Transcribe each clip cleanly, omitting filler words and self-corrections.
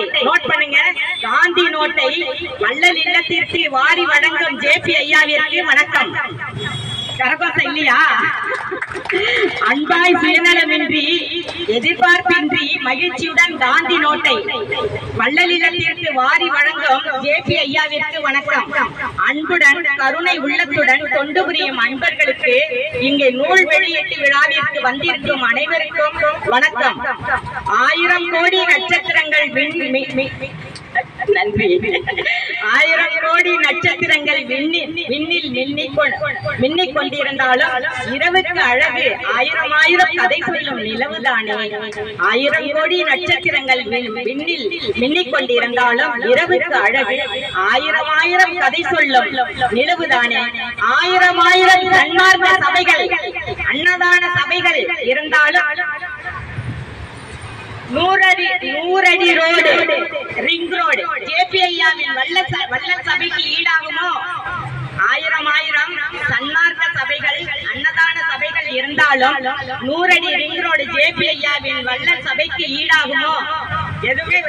Note பண்ணுங்க. காந்தி நோட்டை வள்ளல் இல்லத்திற்கு வாரி வழங்கும் ஜேபி ஐயாவிற்கு வணக்கம். கரகோசம் இல்லையா? அன்பாய் சுயநலமின்றி எதிர்பார்ப்பின்றி மகிழ்ச்சியுடன் காந்தி நோட்டை வள்ளல் இல்லத்திற்கு வாரி வழங்கும் ஜேபி ஐயாவிற்கு வணக்கம். அன்புடன் கருணை உள்ளத்துடன் தொண்டு புரியும் அன்பர்களுக்கு இங்கே நூல் வெளியீட்டு விழாவிற்கு வந்திருக்கும் அனைவருக்கும் வணக்கம். 1000 கோடி நட்சத்திரங்கள் நன்றி. 1000 கோடி நட்சத்திரங்கள் விண்ணில் மின்னிக் கொண்டிருந்தாலும் இரவுக்கு அழகு 1000 கதை சொல்லும் நிலவுதானே. 1000 கோடி நட்சத்திரங்கள் விண்ணில் மின்னிக் கொண்டிருந்தாலும் இரவுக்கு அழகு 1000 கதை சொல்லும் நிலவுதானே. 1000 சன்மார்க்க சபைகள் அன்னதான சபைகள் இருந்தாலும் 100 அடி ரோடு ரிங் ரோடு ஜேபி ஐயாவின் வள்ளல் சபைக்கு ஈடாகுமோ? 1000 சன்மார்க்க சபைகள் அன்னதான சபைகள் இருந்தாலும் 100 அடி ரிங் ரோடு ஜேபி ஐயாவின் வள்ளல் சபைக்கு ஈடாகுமோ? எதுவுமே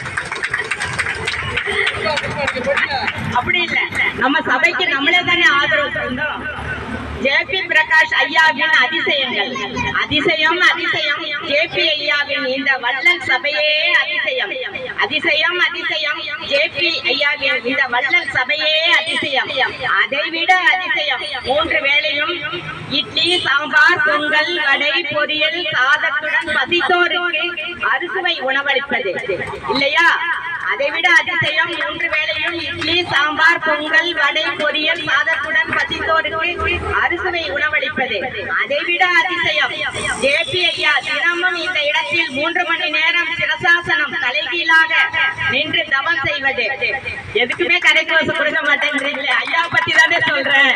அப்படி இல்ல. நம்ம சபைக்கு நம்மளே தானே ஆதரவு தந்தோம். ஜேபி பிரகாஷ் ஐயாவின் அதிசயங்கள் அதிசயம் அதிசயம். ஜேபி ஐயாவின் இந்த வள்ளல் சபையே அதிசயம் அதிசயம் அதிசயம். ஜேபி ஐயாவின் இந்த வள்ளல் சபையே அதிசயம். அதைவிட அதிசயம் 3 வேளையும் இட்லி சாம்பார் பொங்கல் வடை பொரியல் சாதத்துடன் பசித்தோருக்கு அறுசுவை உணவளிப்பது இல்லையா? அதைவிட அதிசயம் 3 வேளையும் இட்லி சாம்பார் பொங்கல் வடை பொரியல் சாதத்துடன் பசித்தோருக்கு அறுசுவை உணவளிப்பது. அதைவிட அதிசயம் ஜேபி ஐயா தினமும் இந்த இடத்தில் 3 மணி நேரம் சிரசாசனம் தலைகீழாக நின்று தவம் செய்வது. எதுக்குமே கரைக்கோசு கொடுக்க மாட்டேங்கிறீங்களே, ஐயா பத்தி தானே சொல்றேன்.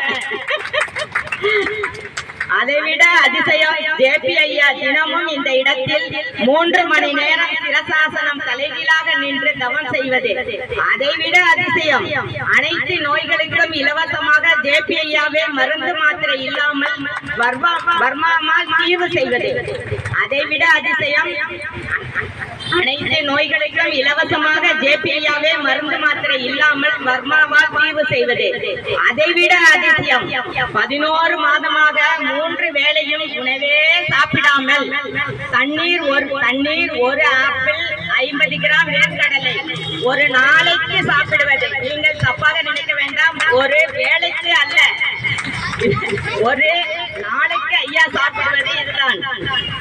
அதைவிட அதிசயம் ஜேபி ஐயா தினமும் இந்த இடத்தில் 3 மணி நேரம் சிரசாசனம் தலைகீழாக நின்று தவம் செய்வது. அதைவிட அதிசயம் அனைத்து நோய்களுக்கும் இலவசமாக ஜேபி ஐயாவே மருந்து மாத்திரை இல்லாமல் வர்மாவால் தீர்வு செய்வது. அதைவிட அதிசயம் அனைத்து நோய்களுக்கும் இலவசமாக ஜேபி ஐயாவே மருந்து மாத்திரை இல்லாமல் வர்மாவால் தீர்வு செய்வது. அதைவிட அதிசயம் 11 மாதமாக 3 வேளையும் உணவே சாப்பிடாமல் தண்ணீர் ஒரு ஆப்பிள் 50 கிராம் வேர்க்கடலை ஒரு நாளைக்கு சாப்பிடுவது. நீங்கள் தப்பாக நினைக்க வேண்டாம், ஒரு வேளைக்கு அல்ல, ஒரு நாளைக்கு ஐயா சாப்பிடுவது இதுதான்.